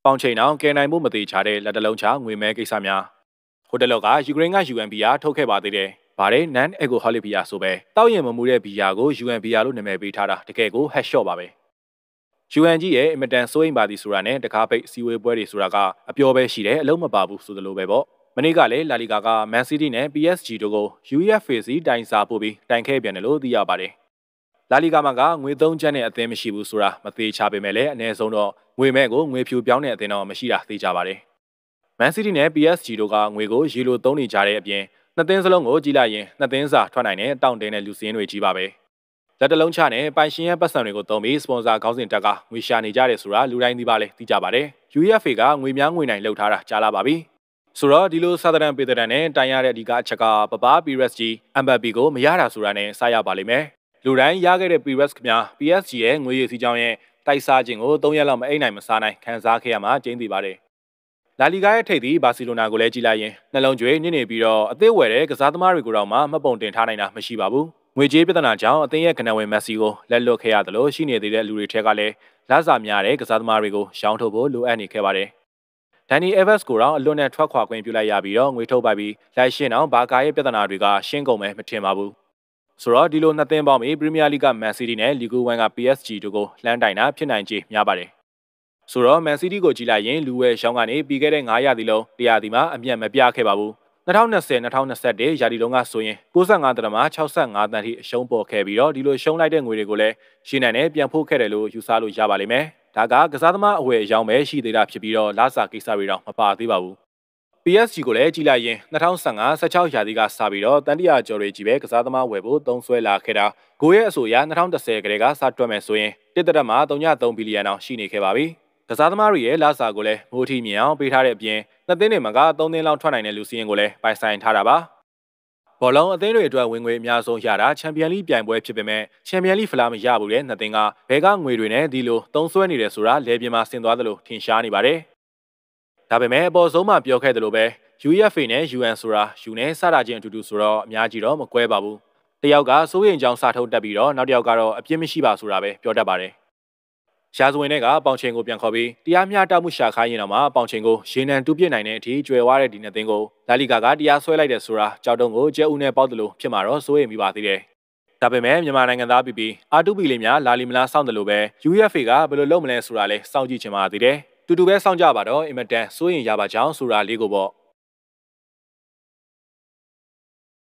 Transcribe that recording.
ပေါင်ချိန်အောင်ကယ်နိုင်မှုမသေးချတဲ့လက်တလုံးချငွေမဲကိစ္စများဟိုတယ်လောက်ကယူကရိန်းက UN ဘီယာထုတ်ခဲ့ပါသေးတယ်။ဗါတဲ့ non alcoholic ဘီယာဆိုပဲတောက်ရင်မမှုတဲ့ဘီယာကို UN ဘီယာလို့နာမည်ပေးထားတာတကယ်ကို headshot ပါပဲ။ UN ကြီးရဲ့အင်မတန်စိုးရိမ်ပါသည်ဆိုတာနဲ့တကားပိတ်စီဝေးပွဲတွေဆိုတာကအပျော်ပဲရှိတယ်အလုံးမပါဘူးဆိုသလိုပဲပေါ့။မနေ့ကလည်းလာလီဂါက Man City နဲ့ PSG တို့ကို UEFA စီတိုင်စားပို့ပြီးတိုင်ခဲ့ပြန်တယ်လို့သိရပါတယ်။လာလီဂါမှာကငွေ3ကျပ်နဲ့အသင်းမရှိဘူးဆိုတာမသေးချပေမဲ့လည်းအနည်းဆုံးတော့ငွေမဲ့ကိုငွေဖြူပြောင်းတဲ့အသင်းတော့မရှိတာသိကြပါတယ်။ Man City နဲ့ PSG တို့ကငွေကိုရေလိုသုံးနေကြတဲ့အပြင်နှစ်သင်းစလုံးကိုကြည့်လိုက်ရင်နှစ်သင်းစာထွက်နိုင်တဲ့တောင့်တင်းတဲ့လူစင်းတွေကြီးပါပဲ။လက်တလုံးချနဲ့ပိုင်ရှင်ရဲ့ပတ်စံတွေကိုသုံးပြီးစပွန်ဆာခေါင်းစဉ်တက်ကငွေရှာနေကြတယ်ဆိုတာလူတိုင်းသိပါလေသိကြပါတယ်။ UEFA ကငွေများငွေနိုင်လှုပ်ထားတာကြားလာပါပြီ။ဆိုတော့ဒီလိုစာသဏ္ဍာန်ပေတံနဲ့တိုင်ရတဲ့အဓိကအချက်ကပပ PRS ကြီး MBP ကိုမရတာဆိုတာနဲ့စရပါလိမ့်မယ်။လူတိုင်းရခဲ့တဲ့ PRS ခင်ဗျာ PSG ရဲ့ငွေရည်စီကြောင်းရဲ့တိုက်စားခြင်းကို3ရက်လောက်မအိပ်နိုင်မစားနိုင်ခံစားခဲ့ရမှာကျင်းသိပါတယ်။လာလီဂါရဲ့ထိပ်သီးဘာစီလိုနာကိုလည်းကြည့်လိုက်ရင်နှလုံးကြွေနစ်နေပြီးတော့အသစ်ဝယ်တဲ့ကစားသမားတွေကိုတော့မှမှတ်ပုံတင်ထားနိုင်တာမရှိပါဘူး။ငွေကြေးပြဿနာကြောင့်အသင်းရဲ့ကနဝင်မက်ဆီကိုလက်လွတ်ခဲ့ရတယ်လို့ရှိနေသေးတဲ့လူတွေထက်ကလည်းလစာများတဲ့ကစားသမားတွေကိုရှောင်းထုတ်ဖို့လိုအပ်နေခဲ့ပါတယ်။ဒန်နီအဲဗက်စ်ကိုတော့အလွတ်နဲ့ထွက်ခွာခွင့်ပြုလိုက်ရပြီးတော့ငွေထုတ်ပိုက်ပြီးလိုက်ရှင်းအောင်ဘာကာရဲ့ပြဿနာတွေကရှင်းကုန်မယ်မထင်ပါဘူး။ဆိုတော့ဒီလိုနှစ်သင်းပေါင်းပြီးပရီးမီးယားလိဂ်ကမန်စီးတီးနဲ့လီဂူ1က PSG တို့ကိုလှမ်းတိုင်တာဖြစ်နိုင်ခြေများပါတယ်။ဆိုတော့မန်စီးတီးကိုကြည့်လိုက်ရင်လူဝဲရှောင်းကနေပြီးခဲ့တဲ့9ရာသီလုံး100သီမှာအမျက်မပြခဲ့ပါဘူး။2020-2021ရာသီလုံးကဆိုရင်95.65တန်းထိအရှုံးပေါ်ခဲ့ပြီးတော့ဒီလိုရှုံးလိုက်တဲ့ငွေတွေကိုလည်းရှင်းနိုင်နဲ့ပြန်ဖို့ခဲ့တယ်လို့ယူဆလို့ရပါလိမ့်မယ်။ဒါကကစားသမားအဝယ်အယောင်းပဲရှိသေးတာဖြစ်ပြီးတော့လာစာကိစ္စတွေတော့မပါသေးပါဘူး။ PSG ကိုလည်းကြည့်လိုက်ရင်2015-16ရာသီကစပြီးတော့တန်တရာကျော်တွေကြီးပဲကစားသမားဝယ်ဖို့သုံးဆွဲလာခဲ့တာဂိုးရဲ့အဆိုအရ2010ကတည်းကစတွက်မယ်ဆိုရင်1.3 ဘီလီယံအောင်ရှိနေခဲ့ပါပြီ။ကစားသမားတွေရဲ့လာစာကိုလည်းမိုးထီမြင်အောင်ပေးထားတဲ့အပြင်နှစ်သင်းတွေမှာက3သင်းလောက်ထွက်နိုင်တဲ့လူစည်းရင်ကိုလည်းပိုင်ဆိုင်ထားတာပါ။ဘောလုံးအသင်းတွေအတွက်ဝင်ငွေအများဆုံးရတာချန်ပီယံလိပြိုင်ပွဲဖြစ်ပေမဲ့ချန်ပီယံလိဖလားမရဘူးတဲ့နှစ်သင်းကဘဲကငွေတွေနဲ့ဒီလိုသုံးဆွဲနေတယ်ဆိုတာလေပြင်းမှာဆင်သွားသလိုထင်ရှားနေပါတယ်။ဒါပေမဲ့အပေါ်ဆုံးမှပြောခဲ့သလိုပဲ UEFA နဲ့ UN ဆိုတာယူနဲ့စတာချင်းအတူတူဆိုတော့အများကြီးတော့မကွဲပါဘူး။တယောက်ကစိုးရိမ်ကြောင်းစာထုတ်တက်ပြီးတော့နောက်တစ်ယောက်ကတော့အပြစ်မရှိပါဆိုတာပဲပြောတတ်ပါတယ်။ရှားစဝင်တွေကပေါင်ချိန်ကိုပြန်ခေါ်ပြီးတရားမျှတမှုရှာခိုင်းရင်တော့မှပေါင်ချိန်ကိုရေနံတူးပြစ်နိုင်တဲ့အထိကျွယ်ဝတဲ့ဒီနှစ်သင်းကိုလာလီဂါကတရားစွဲလိုက်တဲ့ဆိုတာကြောက်တုံးကိုကျဲဦးနဲ့ပေါက်တယ်လို့ဖြစ်မှာတော့စိုးရိမ်မိပါသေးတယ်။ဒါပေမဲ့မြန်မာနိုင်ငံသားပြည် R2B လေးများလာလီမလားစောင့်တယ်လို့ပဲ UEFA ကဘယ်လိုလုပ်မလဲဆိုတာလဲစောင့်ကြည့်ချင်ပါသေးတယ်။တူတူပဲစောင့်ကြပါတော့အင်မတန်စိုးရိမ်ရပါကြောင်းဆိုတာလေးကိုပေါ့